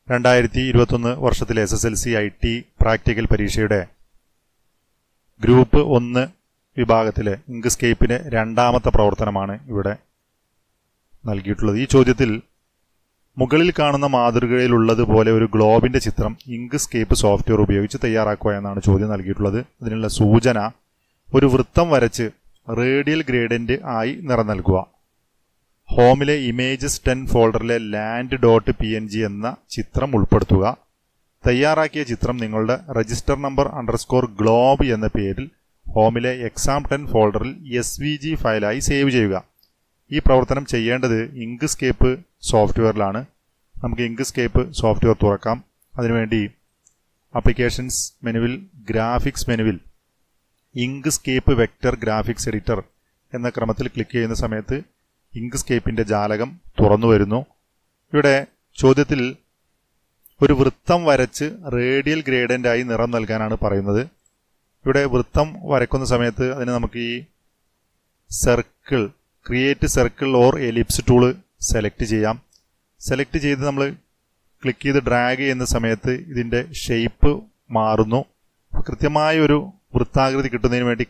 2021 വർഷത്തിലെ SSLC IT practical പരീക്ഷയുടെ group 1 വിഭാഗത്തിലെ ഇങ്ക്സ്കേപ്പിന്റെ രണ്ടാമത്തെ പ്രവർത്തനമാണ് ഇവിടെ നൽകിയിട്ടുള്ളത്. ഈ ചോദ്യത്തിൽ മുകളിൽ കാണുന്ന മാതൃകയിലുള്ളതുപോലെ ഒരു ഗ്ലോബിന്റെ ചിത്രം ഇങ്ക്സ്കേപ്പ് സോഫ്റ്റ്വെയർ ഉപയോഗിച്ച് തയ്യാറാക്കുക എന്നാണ് ചോദ്യം നൽകിയിട്ടുള്ളത്. അതിനുള്ള സൂചന ഒരു വൃത്തം വരച്ച് റേഡിയൽ ഗ്രേഡിയന്റ് ആയി നിറം നൽകുക. ഹോമിലെ ഇമേജസ് 10 ഫോൾഡറിലെ land.png എന്ന ചിത്രം ഉൾപ്പെടുത്തുക. തയ്യാറാക്കിയ ചിത്രം നിങ്ങളുടെ രജിസ്റ്റർ നമ്പർ _globe എന്ന പേരിൽ ഹോമിലെ exam10 ഫോൾഡറിൽ svg ഫയലായി സേവ് ചെയ്യുക. ഈ പ്രവർത്തനം ചെയ്യേണ്ടത് ഇങ്ക്സ്കേപ്പ് സോഫ്റ്റ്വെയറിലാണ്. നമുക്ക് ഇങ്ക്സ്കേപ്പ് സോഫ്റ്റ്വെയർ തുറക്കാം. അതിനുവേണ്ടി ആപ്ലിക്കേഷൻസ് മെനുവിൽ ഗ്രാഫിക്സ് മെനുവിൽ ഇങ്ക്സ്കേപ്പ് വെക്ടർ ഗ്രാഫിക്സ് എഡിറ്റർ എന്ന ക്രമത്തിൽ ക്ലിക്ക് ചെയ്യുന്ന സമയത്ത് ഇങ്ക്സ്കേപ്പിന്റെ ജാലകം തുറന്നു വരുന്നു. ഇവിടെ ചോദ്യത്തിൽ ഒരു വൃത്തം വരച്ച് റേഡിയൽ ഗ്രേഡിയന്റ് ആയി നിറം നൽകാനാണ് പറയുന്നത്. ഇവിടെ വൃത്തം വരയ്ക്കുന്ന സമയത്ത് അതിന് നമുക്ക് ഈ circle create circle or ellipse tool select ചെയ്യാം. സെലക്ട് ചെയ്ത് നമ്മൾ ക്ലിക്ക് ചെയ്ത് ഡ്രാഗ് ചെയ്യുന്ന സമയത്ത് ഇതിന്റെ ഷേപ്പ് മാറുന്നു. കൃത്യമായ ഒരു വൃത്താകൃതി കിട്ടുന്നതിന് വേണ്ടി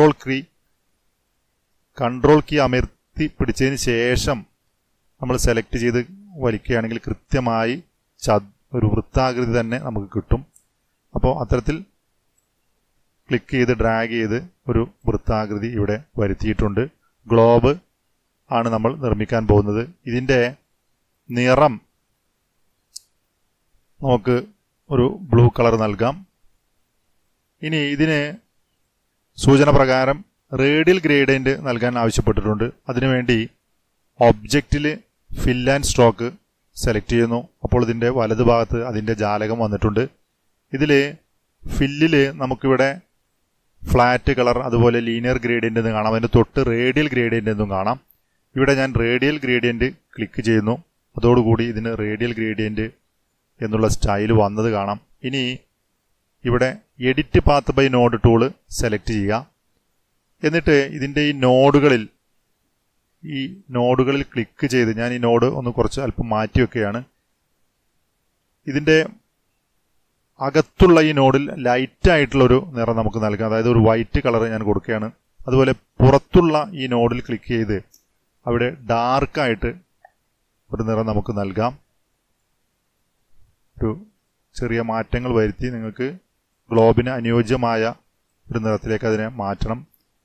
കൺട്രോൾ കീ അമർത്തി പിടിച്ചതിന് ശേഷം നമ്മൾ സെലക്ട് ചെയ്ത് വലിക്കുകയാണെങ്കിൽ കൃത്യമായി ഒരു വൃത്താകൃതി തന്നെ നമുക്ക് കിട്ടും. അപ്പോൾ അത്തരത്തിൽ ക്ലിക്ക് ചെയ്ത് ഡ്രാഗ് ചെയ്ത് ഒരു വൃത്താകൃതി ഇവിടെ വരുത്തിയിട്ടുണ്ട്. ഗ്ലോബ് ആണ് നമ്മൾ നിർമ്മിക്കാൻ പോകുന്നത്. ഇതിന്റെ നിറം നമുക്ക് ഒരു ബ്ലൂ കളർ നൽകാം. ഇനി ഇതിന് സൂചന പ്രകാരം റേഡിയൽ ഗ്രേഡിയന്റ് നൽകാൻ ആവശ്യപ്പെട്ടിട്ടുണ്ട്. അതിനുവേണ്ടി ഒബ്ജക്റ്റിൽ ഫിൽ ആൻഡ് സ്ട്രോക്ക് സെലക്ട് ചെയ്യുന്നു. അപ്പോൾ ഇതിന്റെ വലതുഭാഗത്ത് അതിന്റെ ജാലകം വന്നിട്ടുണ്ട്. ഇതിൽ ഫില്ലിൽ നമുക്കിവിടെ ഫ്ലാറ്റ് കളർ അതുപോലെ ലീനിയർ ഗ്രേഡിയന്റ് എന്ന് കാണാം. അതിന് തൊട്ട് റേഡിയൽ ഗ്രേഡിയന്റ് എന്നും കാണാം. ഇവിടെ ഞാൻ റേഡിയൽ ഗ്രേഡിയന്റ് ക്ലിക്ക് ചെയ്യുന്നു. അതോടുകൂടി ഇതിന് റേഡിയൽ ഗ്രേഡിയന്റ് എന്നുള്ള സ്റ്റൈൽ വന്നത് കാണാം. ഇനി ഇവിടെ edit path by node tool select ചെയ്യുക. എന്നിട്ട് ഇതിന്റെ ഈ നോഡുകളിൽ ക്ലിക്ക് ചെയ്ത് ഞാൻ ഈ നോഡ് ഒന്ന് കുറച്ച് അല്പം മാറ്റി വെക്കുകയാണ്. ഇതിന്റെ അകത്തുള്ള ഈ നോഡിൽ ലൈറ്റ് ആയിട്ടുള്ളൊരു നിറം നമുക്ക് നൽകാം. അതായത് ഒരു വൈറ്റ് കളർ ഞാൻ കൊടുക്കുകയാണ്. അതുപോലെ പുറത്തുള്ള ഈ നോഡിൽ ക്ലിക്ക് ചെയ്ത് അവിടെ ഡാർക്കായിട്ട് ഒരു നിറം നമുക്ക് നൽകാം. ഒരു ചെറിയ മാറ്റങ്ങൾ വരുത്തി നിങ്ങൾക്ക് ഗ്ലോബിന് അനുയോജ്യമായ ഒരു നിറത്തിലേക്ക് അതിനെ മാറ്റണം.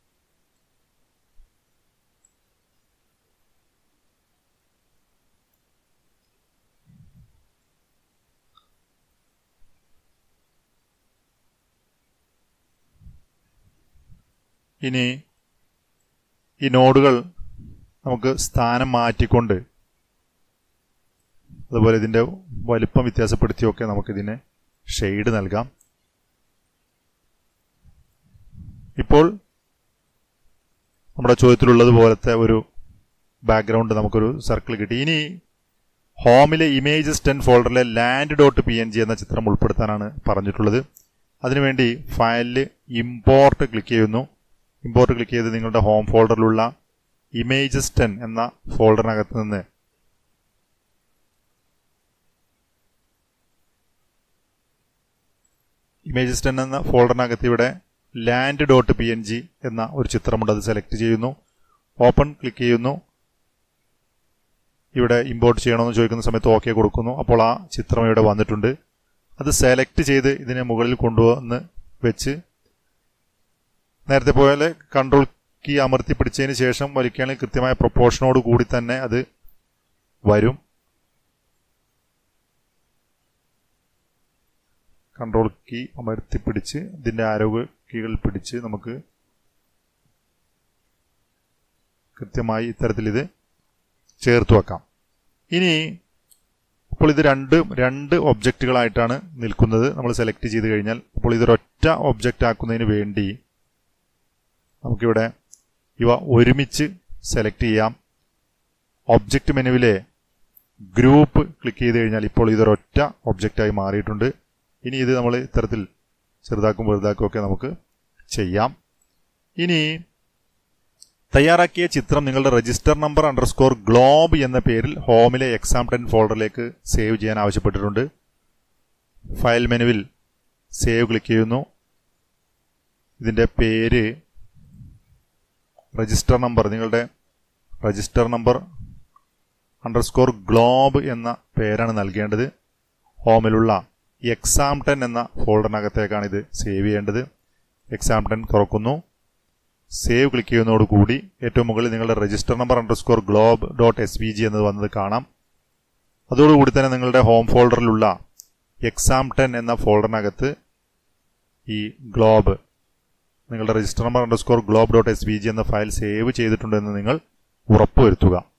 ഇനി ഈ നോഡുകൾ നമുക്ക് സ്ഥാനം മാറ്റിക്കൊണ്ട് അതുപോലെ ഇതിന്റെ വലിപ്പം വ്യത്യാസപ്പെടുത്തിയൊക്കെ നമുക്കിതിന് ഷെയ്ഡ് നൽകാം. ഇപ്പോൾ നമ്മുടെ ചോദ്യത്തിലുള്ളതുപോലത്തെ ഒരു ബാക്ക്ഗ്രൗണ്ട് നമുക്കൊരു സർക്കിൾ കിട്ടി. ഇനി ഹോമിലെ ഇമേജസ് 10 ഫോൾഡറിലെ land.png എന്ന ചിത്രം ഉൾപ്പെടുത്താനാണ് പറഞ്ഞിട്ടുള്ളത്. അതിനുവേണ്ടി ഫയലിൽ ഇമ്പോർട്ട് ക്ലിക്ക് ചെയ്യുന്നു. ഇമ്പോർട്ട് ക്ലിക്ക് ചെയ്ത് നിങ്ങളുടെ ഹോം ഫോൾഡറിലുള്ള ഇമേജസ് 10 എന്ന ഫോൾഡറിനകത്ത് നിന്ന് ഇമേജസ് 10 എന്ന ഫോൾഡറിനകത്ത് ഇവിടെ land.png എന്ന ഒരു ചിത്രമുണ്ട്. അത് സെലക്ട് ചെയ്യുന്നു. ഓപ്പൺ ക്ലിക്ക് ചെയ്യുന്നു. ഇവിടെ ഇമ്പോർട്ട് ചെയ്യണമെന്ന് ചോദിക്കുന്ന സമയത്ത് ഓക്കെ കൊടുക്കുന്നു. അപ്പോൾ ആ ചിത്രം ഇവിടെ വന്നിട്ടുണ്ട്. അത് സെലക്ട് ചെയ്ത് ഇതിനെ മുകളിൽ കൊണ്ടുവന്ന് വെച്ച് നേരത്തെ പോലെ കൺട്രോൾ കീ അമർത്തി പിടിച്ചതിന് ശേഷം വലിക്കുകയാണെങ്കിൽ കൃത്യമായ പ്രൊപ്പോർഷനോട് കൂടി തന്നെ അത് വരും. കൺട്രോൾ കീ അമർത്തി പിടിച്ച് ഇതിന്റെ ആരോഗ്യ കീകൾ പിടിച്ച് നമുക്ക് കൃത്യമായി ഇത്തരത്തിൽ ഇത് ചേർത്ത് വെക്കാം. ഇനി അപ്പോൾ ഇത് രണ്ട് ഒബ്ജക്റ്റുകളായിട്ടാണ് നിൽക്കുന്നത്. നമ്മൾ സെലക്ട് ചെയ്ത് കഴിഞ്ഞാൽ അപ്പോൾ ഇതൊരൊറ്റ ഒബ്ജക്റ്റ് ആക്കുന്നതിന് വേണ്ടി നമുക്കിവിടെ ഇവ ഒരുമിച്ച് സെലക്ട് ചെയ്യാം. ഒബ്ജക്റ്റ് മെനുവിലെ ഗ്രൂപ്പ് ക്ലിക്ക് ചെയ്ത് കഴിഞ്ഞാൽ ഇപ്പോൾ ഇതൊരൊറ്റ ഒബ്ജക്റ്റായി മാറിയിട്ടുണ്ട്. ഇനി ഇത് നമ്മൾ ഇത്തരത്തിൽ ചെറുതാക്കും വലുതാക്കും ഒക്കെ നമുക്ക് ചെയ്യാം. ഇനി തയ്യാറാക്കിയ ചിത്രം നിങ്ങളുടെ രജിസ്റ്റർ നമ്പർ _globe എന്ന പേരിൽ ഹോമിലെ exam10 ഫോൾഡറിലേക്ക് സേവ് ചെയ്യാൻ ആവശ്യപ്പെട്ടിട്ടുണ്ട്. ഫയൽ മെനുവിൽ സേവ് ക്ലിക്ക് ചെയ്യുന്നു. ഇതിൻ്റെ പേര് രജിസ്റ്റർ നമ്പർ, നിങ്ങളുടെ രജിസ്റ്റർ നമ്പർ _globe എന്ന പേരാണ് നൽകേണ്ടത്. ഹോമിലുള്ള exam10 എന്ന ഫോൾഡറിനകത്തേക്കാണ് ഇത് സേവ് ചെയ്യേണ്ടത്. exam10 തുറക്കുന്നു. സേവ് ക്ലിക്ക് ചെയ്യുന്നതോടുകൂടി ഏറ്റവും മുകളിൽ നിങ്ങളുടെ രജിസ്റ്റർ നമ്പർ _globe.svg എന്നത് വന്നത് കാണാം. അതോടുകൂടി തന്നെ നിങ്ങളുടെ ഹോം ഫോൾഡറിലുള്ള exam10 എന്ന ഫോൾഡറിനകത്ത് ഈ ഗ്ലോബ്, നിങ്ങളുടെ രജിസ്റ്റർ നമ്പർ _globe.svg എന്ന ഫയൽ സേവ് ചെയ്തിട്ടുണ്ടെന്ന് നിങ്ങൾ ഉറപ്പുവരുത്തുക.